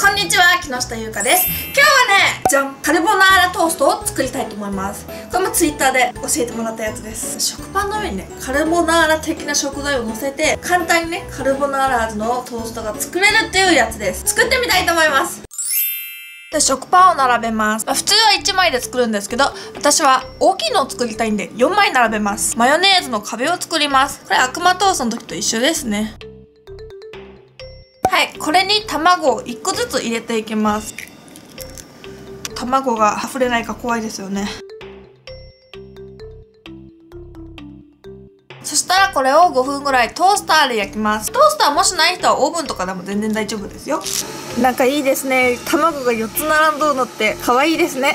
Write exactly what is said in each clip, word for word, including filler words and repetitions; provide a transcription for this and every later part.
こんにちは、木下優香です。今日はね、じゃん、カルボナーラトーストを作りたいと思います。これもツイッターで教えてもらったやつです。食パンの上にね、カルボナーラ的な食材を乗せて簡単にね、カルボナーラ味のトーストが作れるっていうやつです。作ってみたいと思います。で、食パンを並べます。まあ、普通はいちまいで作るんですけど、私は大きいのを作りたいんでよんまい並べます。マヨネーズの壁を作ります。これ悪魔トーストの時と一緒ですね。はい、これに卵をいっこずつ入れていきます。卵が溢れないか怖いですよね。そしたらこれをごふんぐらいトースターで焼きます。トースターもしない人はオーブンとかでも全然大丈夫ですよ。なんかいいですね。卵がよっつ並んどるのって可愛いですね。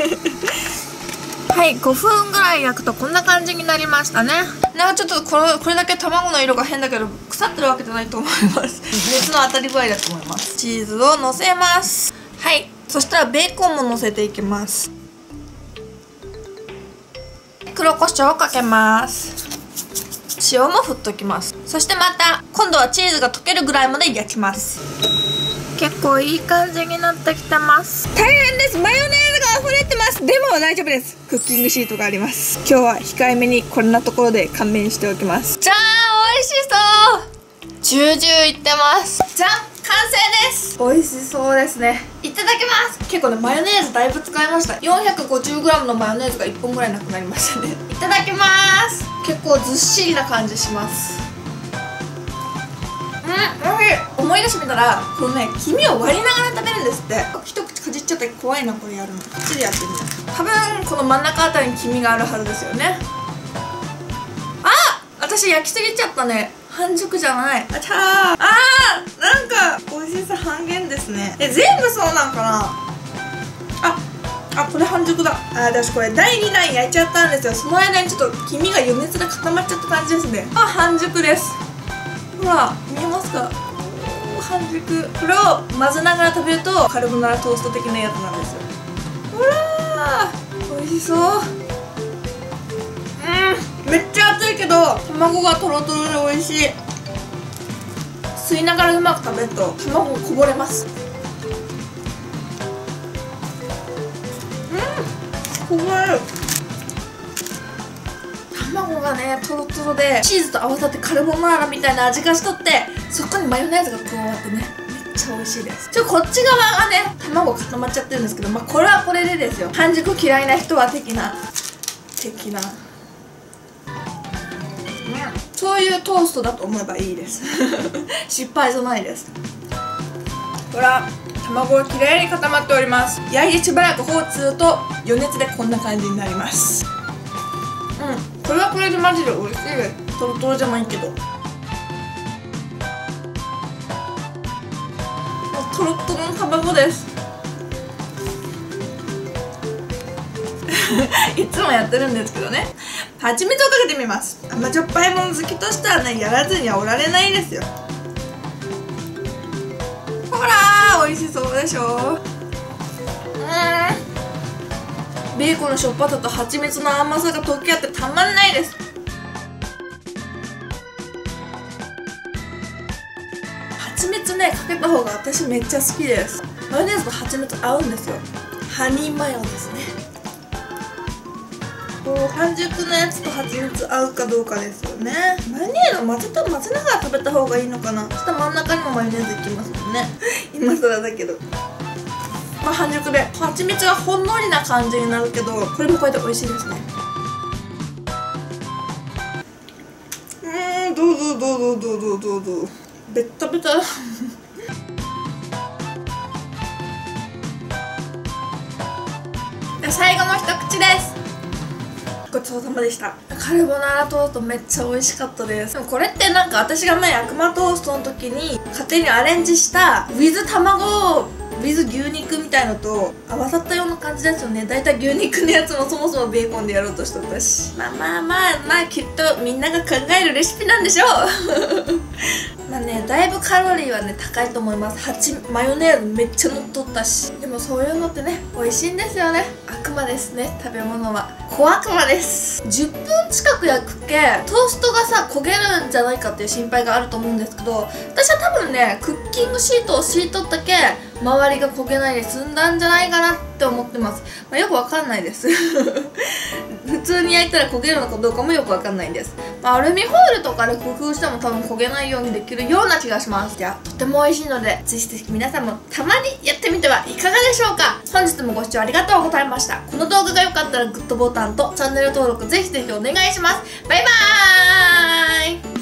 はい、ごふんぐらい焼くとこんな感じになりましたね。なんかちょっとこれ、これだけ卵の色が変だけど腐ってるわけじゃないと思います。熱の当たり具合だと思います。チーズをのせます。はい、そしたらベーコンものせていきます。黒胡椒をかけます。塩も振っときます。そしてまた今度はチーズが溶けるぐらいまで焼きます。結構いい感じになってきてます。大変です。マヨネーズが溢れてます。でも大丈夫です。クッキングシートがあります。今日は控えめにこんなところで勘弁しておきます。じゃーん、美味しそう。ジュージューいってます。じゃん、完成です。美味しそうですね。いただきます。結構ね、マヨネーズだいぶ使いました。 よんひゃくごじゅうグラム のマヨネーズがいっぽんぐらいなくなりましたね。いただきます。結構ずっしりな感じします。うん、おいしい。思い出してみたらこのね、黄身を割りながら食べるんですって。一口かじっちゃって怖いな、これやるの。こっちでやってみる。多分この真ん中あたりに黄身があるはずですよね。あ、私焼きすぎちゃったね。半熟じゃない。あちゃー。あー、なんか美味しさ半減ですね。え、全部そうなんかな。ああ、これ半熟だ。あ、私これだいにだん焼いちゃったんですよ。その間にちょっと黄身が余熱で固まっちゃった感じですね。あ、半熟です。ほら、見えますか。半熟。これを混ぜながら食べるとカルボナーラトースト的なやつなんですよ。ほらー、美味しそう。うん、めっちゃ熱いけど卵がトロトロで美味しい。吸いながらうまく食べると卵がこぼれます。うん、こぼれる。卵がね、トロトロでチーズと合わさってカルボナーラみたいな味がしとって、そこにマヨネーズが加わってね、めっちゃ美味しいです。ちょっとこっち側がね、卵固まっちゃってるんですけど、まあこれはこれでですよ。半熟嫌いな人は的な的な、うん、そういうトーストだと思えばいいです。失敗じゃないです。ほら、卵がきれいに固まっております。焼いてしばらく放置すると余熱でこんな感じになります。うん、これはこれでマジで美味しいです。トロトロじゃないけど、トロトロの卵です。いつもやってるんですけどね。蜂蜜をかけてみます。甘じょっぱいもの好きとしてはね、やらずにはおられないですよ。ほらー、美味しそうでしょ。うん、ベーコンのしょっぱさと蜂蜜の甘さが溶け合ってたまんないです。蜂蜜ね、かけた方が私めっちゃ好きです。マヨネーズと蜂蜜合うんですよ。ハニーマヨですね。こう半熟のやつと蜂蜜合うかどうかですよね。マヨネーズを混ぜと混ぜながら食べた方がいいのかな。そしたら真ん中にもマヨネーズいきますもんね。今更だけど、まあ半熟で蜂蜜がほんのりな感じになるけど、これもこれで美味しいですね。うーん、どうぞどうぞどうぞどうぞ。ベッタベタ。最後の一口です。ごちそうさまでした。カルボナーラトーストめっちゃ美味しかったです。でもこれってなんか私が前悪魔トーストの時に勝手にアレンジしたウィズ卵ウィズ牛肉みたいのと合わさったような感じですよね。だいたい牛肉のやつもそもそもベーコンでやろうとしてたし、まあまあまあまあ、きっとみんなが考えるレシピなんでしょう。まあね、だいぶカロリーはね高いと思います。蜂マヨネーズめっちゃ乗っとったし。でもそういうのってね、美味しいんですよね。悪魔ですね、食べ物は。小悪魔です。じゅっぷん近く焼くけトーストがさ焦げるんじゃないかっていう心配があると思うんですけど、私は多分ねクッキングシートを敷いとったけ周りが焦げないで済んだんじゃないかなって思ってます。まあ、よくわかんないです普通に焼いたら焦げるのかどうかもよくわかんないんです。まあ、アルミホイルとかで工夫しても多分焦げないようにできるような気がします。じゃあとても美味しいので、ぜひぜひ皆さんもたまにやってみてはいかがでしょうか。本日もご視聴ありがとうございました。この動画が良かったらグッドボタンとチャンネル登録ぜひぜひお願いします。バイバーイ。